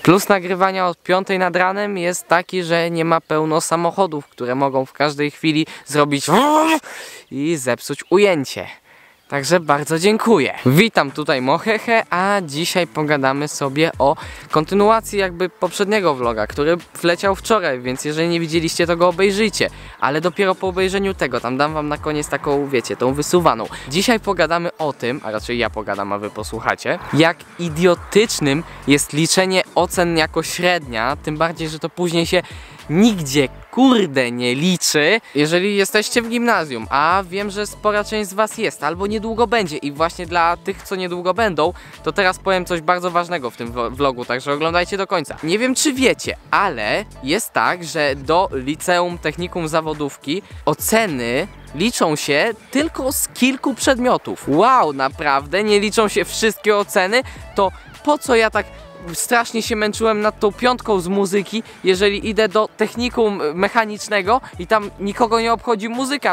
Plus nagrywania od 5 nad ranem jest taki, że nie ma pełno samochodów, które mogą w każdej chwili zrobić i zepsuć ujęcie. Także bardzo dziękuję. Witam tutaj Mohehe, a dzisiaj pogadamy sobie o kontynuacji jakby poprzedniego vloga, który wleciał wczoraj, więc jeżeli nie widzieliście, to go obejrzyjcie. Ale dopiero po obejrzeniu tego, tam dam wam na koniec taką, wiecie, tą wysuwaną. Dzisiaj pogadamy o tym, a raczej ja pogadam, a wy posłuchacie, jak idiotycznym jest liczenie ocen jako średnia, tym bardziej, że to później się nigdzie kurde nie liczy, jeżeli jesteście w gimnazjum, a wiem, że spora część z was jest, albo niedługo będzie i właśnie dla tych, co niedługo będą, to teraz powiem coś bardzo ważnego w tym vlogu, także oglądajcie do końca. Nie wiem, czy wiecie, ale jest tak, że do liceum, technikum, zawodówki oceny liczą się tylko z kilku przedmiotów. Wow, naprawdę? Nie liczą się wszystkie oceny? To po co ja tak strasznie się męczyłem nad tą 5 z muzyki, jeżeli idę do technikum mechanicznego i tam nikogo nie obchodzi muzyka.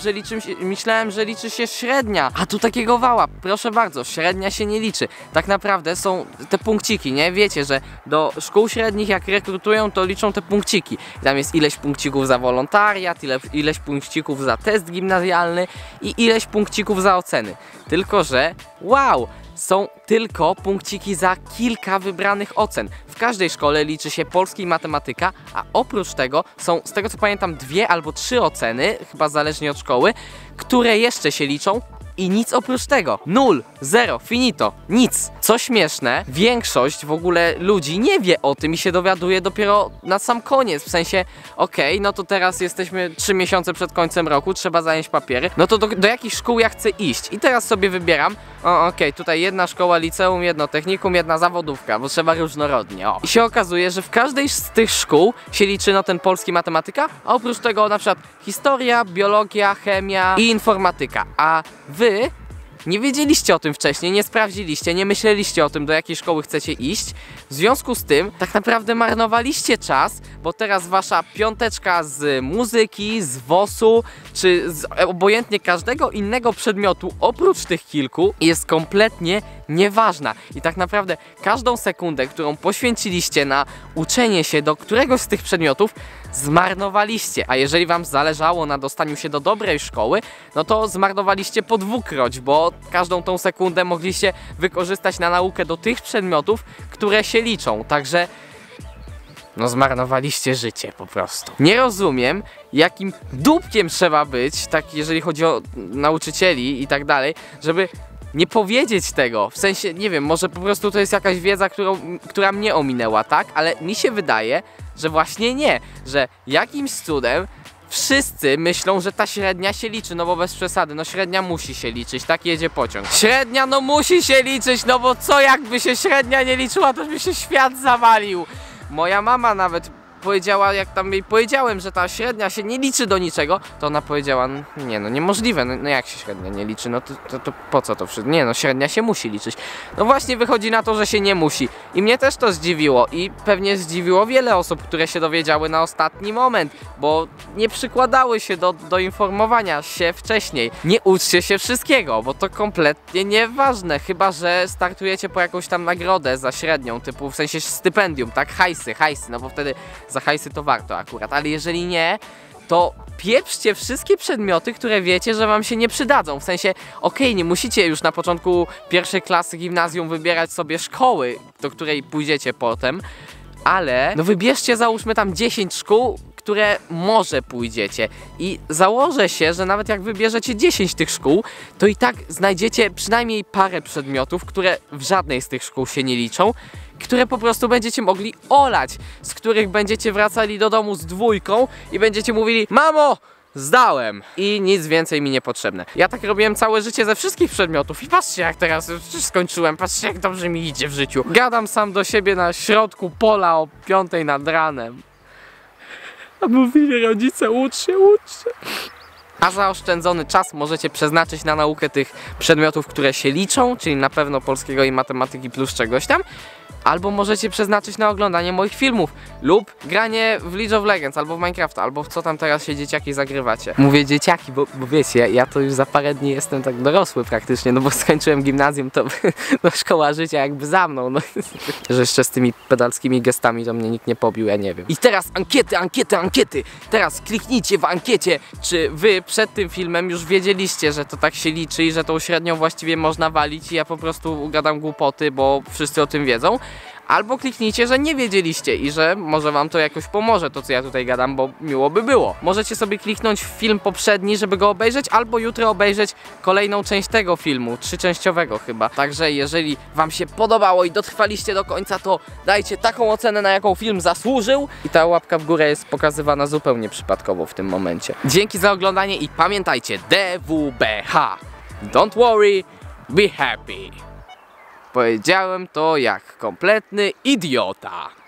Myślałem, że liczy się średnia, a tu takiego wała. Proszę bardzo, średnia się nie liczy. Tak naprawdę są te punkciki, nie? Wiecie, że do szkół średnich jak rekrutują, to liczą te punkciki. Tam jest ileś punkcików za wolontariat, ileś punkcików za test gimnazjalny i ileś punkcików za oceny. Tylko że, wow! Są tylko punkciki za kilka wybranych ocen. W każdej szkole liczy się polski i matematyka, a oprócz tego są, z tego co pamiętam, 2 albo 3 oceny, chyba zależnie od szkoły, które jeszcze się liczą i nic oprócz tego. 0, 0, finito, nic. Co śmieszne, większość w ogóle ludzi nie wie o tym i się dowiaduje dopiero na sam koniec. W sensie, okej, no to teraz jesteśmy 3 miesiące przed końcem roku, trzeba zająć papiery. No to do jakich szkół ja chcę iść? I teraz sobie wybieram, okej, tutaj jedna szkoła liceum, jedno technikum, jedna zawodówka, bo trzeba różnorodnie, o. I się okazuje, że w każdej z tych szkół się liczy no ten polski, matematyka, a oprócz tego na przykład historia, biologia, chemia i informatyka. A wy nie wiedzieliście o tym wcześniej, nie sprawdziliście, nie myśleliście o tym, do jakiej szkoły chcecie iść. W związku z tym tak naprawdę marnowaliście czas, bo teraz wasza 5 z muzyki, z WOS-u, czy z obojętnie każdego innego przedmiotu oprócz tych kilku jest kompletnie nieważna. I tak naprawdę każdą sekundę, którą poświęciliście na uczenie się do któregoś z tych przedmiotów, zmarnowaliście. A jeżeli wam zależało na dostaniu się do dobrej szkoły, no to zmarnowaliście po dwukroć, bo każdą tą sekundę mogliście wykorzystać na naukę do tych przedmiotów, które się liczą. Także no zmarnowaliście życie po prostu. Nie rozumiem, jakim dupkiem trzeba być, tak jeżeli chodzi o nauczycieli i tak dalej, żeby nie powiedzieć tego. W sensie, nie wiem, może po prostu to jest jakaś wiedza, która mnie ominęła, tak? Ale mi się wydaje, że właśnie nie. Że jakimś cudem wszyscy myślą, że ta średnia się liczy, no bo bez przesady, no średnia musi się liczyć, tak jedzie pociąg. Średnia no musi się liczyć, no bo co jakby się średnia nie liczyła, to by się świat zawalił. Moja mama nawet powiedziała, jak tam jej powiedziałem, że ta średnia się nie liczy do niczego, to ona powiedziała, nie no niemożliwe, no jak się średnia nie liczy, no to po co to wszystko? Nie no, średnia się musi liczyć. No właśnie wychodzi na to, że się nie musi. I mnie też to zdziwiło i pewnie zdziwiło wiele osób, które się dowiedziały na ostatni moment, bo nie przykładały się do informowania się wcześniej. Nie uczcie się wszystkiego, bo to kompletnie nieważne, chyba że startujecie po jakąś tam nagrodę za średnią, typu w sensie stypendium, tak? Hajsy, no bo wtedy za hajsy to warto akurat, ale jeżeli nie, to pieprzcie wszystkie przedmioty, które wiecie, że wam się nie przydadzą. W sensie, okej, nie musicie już na początku 1. klasy gimnazjum wybierać sobie szkoły, do której pójdziecie potem, ale no wybierzcie załóżmy tam 10 szkół, które może pójdziecie i założę się, że nawet jak wybierzecie 10 tych szkół, to i tak znajdziecie przynajmniej parę przedmiotów, które w żadnej z tych szkół się nie liczą, które po prostu będziecie mogli olać, z których będziecie wracali do domu z 2 i będziecie mówili: mamo, zdałem! I nic więcej mi nie potrzebne. Ja tak robiłem całe życie ze wszystkich przedmiotów i patrzcie jak teraz już skończyłem, patrzcie jak dobrze mi idzie w życiu. Gadam sam do siebie na środku pola o 5 nad ranem. A mówili rodzice: ucz się, ucz się. A zaoszczędzony czas możecie przeznaczyć na naukę tych przedmiotów, które się liczą, czyli na pewno polskiego i matematyki plus czegoś tam. Albo możecie przeznaczyć na oglądanie moich filmów lub granie w League of Legends, albo w Minecrafta, albo w co tam teraz się dzieciaki zagrywacie. Mówię dzieciaki, bo wiecie, ja to już za parę dni jestem tak dorosły praktycznie, no bo skończyłem gimnazjum, to no, szkoła życia jakby za mną, no. Że jeszcze z tymi pedalskimi gestami to mnie nikt nie pobił, ja nie wiem. I teraz ankiety! Teraz kliknijcie w ankiecie, czy wy przed tym filmem już wiedzieliście, że to tak się liczy i że tą średnią właściwie można walić i ja po prostu gadam głupoty, bo wszyscy o tym wiedzą. Albo kliknijcie, że nie wiedzieliście i że może wam to jakoś pomoże, to co ja tutaj gadam, bo miło by było. Możecie sobie kliknąć w film poprzedni, żeby go obejrzeć, albo jutro obejrzeć kolejną część tego filmu, 3-częściowego chyba. Także jeżeli wam się podobało i dotrwaliście do końca, to dajcie taką ocenę, na jaką film zasłużył. I ta łapka w górę jest pokazywana zupełnie przypadkowo w tym momencie. Dzięki za oglądanie i pamiętajcie, DWBH. Don't worry, be happy. Powiedziałem to jak kompletny idiota.